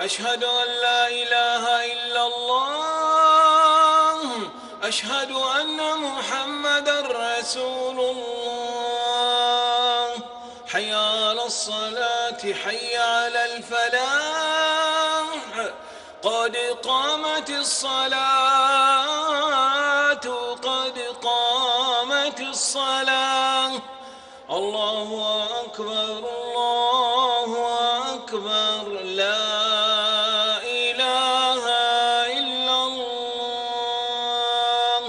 أشهد أن لا إله إلا الله. أشهد أن محمدًا رسول الله. حي على الصلاة حي على الفلاح. قد قامت الصلاة قد قامت الصلاة. الله أكبر الله أكبر لا إله إلا الله.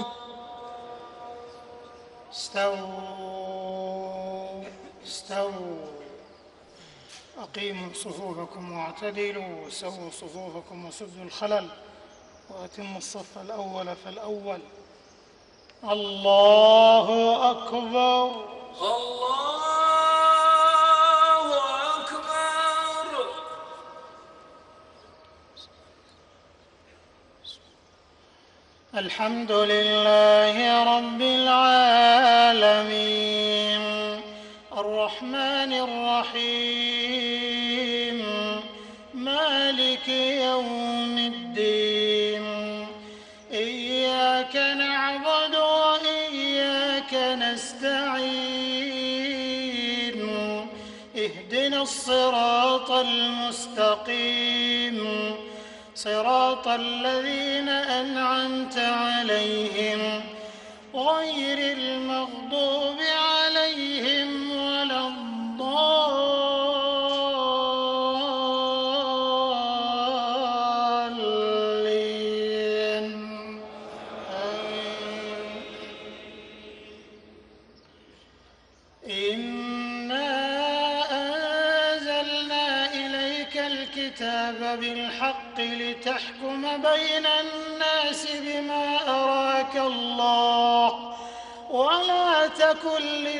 استووا أقيموا صفوفكم واعتدلوا وسووا صفوفكم وسدوا الخلل وأتموا الصف الأول فالأول. الله أكبر الله أكبر. الحمد لله رب العالمين الرحمن الرحيم مالك يوم الدين إياك نعبد وإياك نستعين اهدنا الصراط المستقيم صراط الذين أنعمت عليهم غير المغضوب عليهم ولا الضالين. إنا أنزلنا إليك الكتاب بالحق لتحكم بين الناس بما أراك الله ولا تكن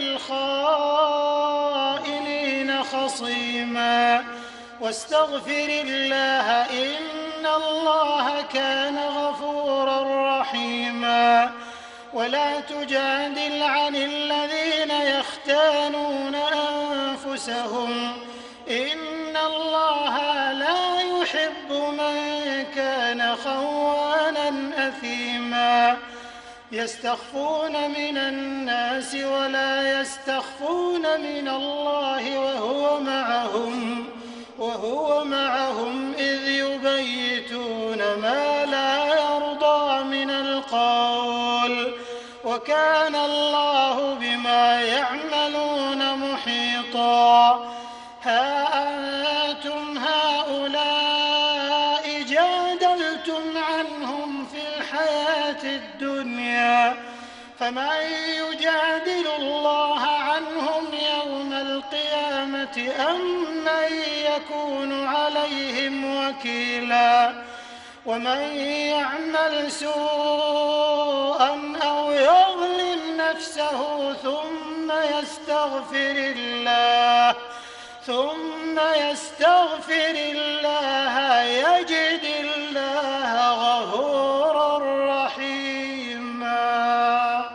للخائنين خصيما واستغفر الله إن الله كان غفورا رحيما. ولا تجادل عن الذين يختانون أنفسهم إن الله لا يحب من كان خوانا أثيما. يستخفون من الناس ولا يستخفون من الله وهو معهم إذ يبيتون ما لا يرضى من القول وكان الله بما يعملون محيطا. ها أنتم هؤلاء جادلتم عنهم في الحياة الدنيا فمن يجادل الله عنهم يوم القيامة أم من يكون عليهم وكيلا. ومن يعمل سوءا أو يظلم نفسه ثم يستغفر الله يجد الله غفورا رحيما.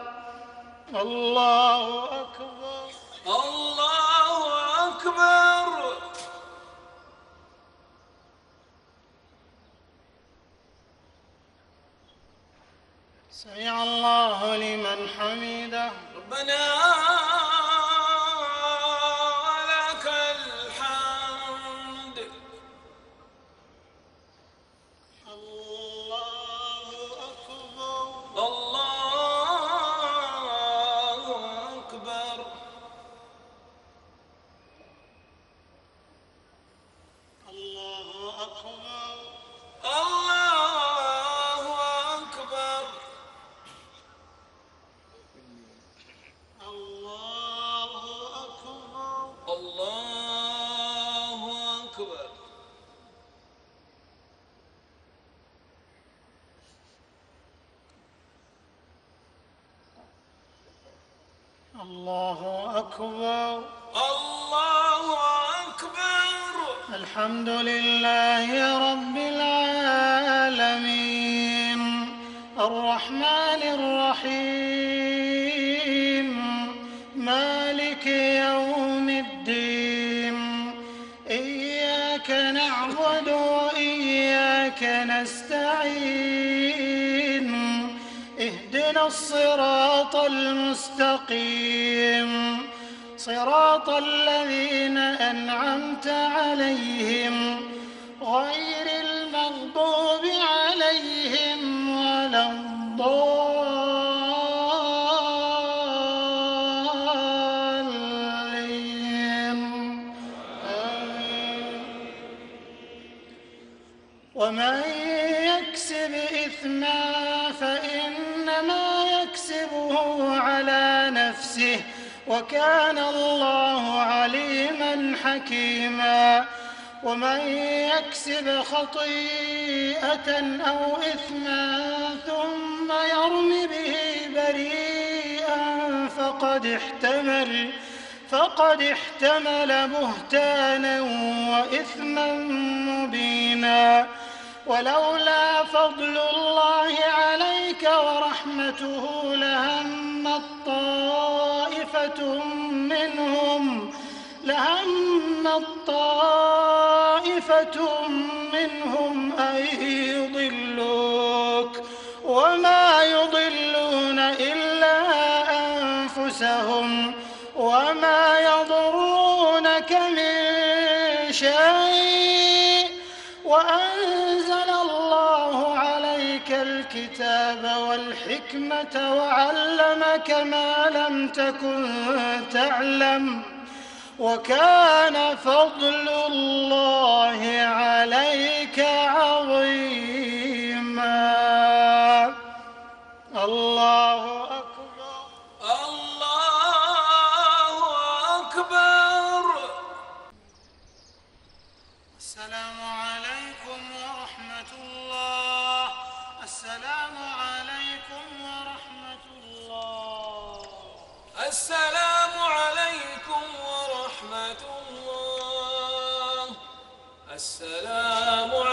الله أكبر الله أكبر. سمع الله لمن حمده. ربنا لك الحمد. الله أكبر الله أكبر. الله أكبر الله أكبر. الله أكبر الله أكبر. الله أكبر الله أكبر. الحمد لله رب العالمين الرحمن الرحيم مالك يوم الدين إياك نعبد وإياك وإياك نستعين اهدنا الصراط المستقيم صراط الذين أنعمت عليهم غير المغضوب عليهم ولا الضالين آمين. ومن يكسب إثما فإنما يكسبه على نفسه وكان الله عليما حكيما. ومن يكسب خطيئة أو إثما ثم يرم به بريئا فقد احتمل بهتانا وإثما مبينا. ولولا فضل الله عليك ورحمته لهم طائفة منهم أن يضلوك وما يضلون إلا أنفسهم وما يضرونك من شيء. وأنزل الله عليك الكتاب والحكمة وعلمك ما لم تكن تعلم وكان فضل الله عليك عظيما. الله أكبر الله أكبر. السلام عليكم ورحمة الله. السلام عليكم ورحمة الله. السلام عليكم ورحمة الله. السلام